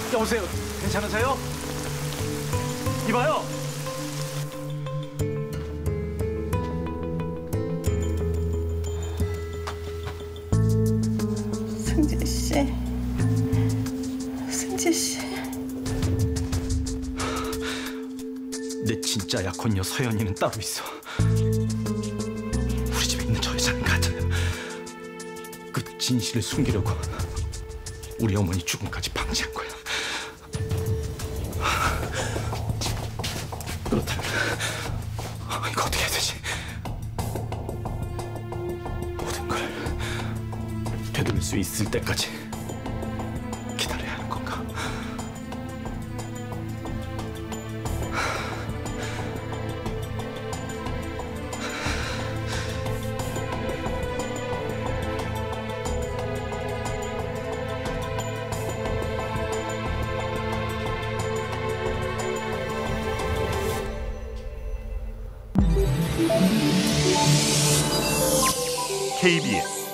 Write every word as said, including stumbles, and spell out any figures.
여보세요, 괜찮으세요? 이봐요. 승재 씨, 승재 씨. 내 진짜 약혼녀 서연이는 따로 있어. 우리 집에 있는 저 여자는 가짜야. 그 진실을 숨기려고 우리 어머니 죽음까지 방치한 거야. 그렇다면 이거 어떻게 해야 되지? 모든 걸 되돌릴 수 있을 때까지 기다려야 하는 건가? 케이비에스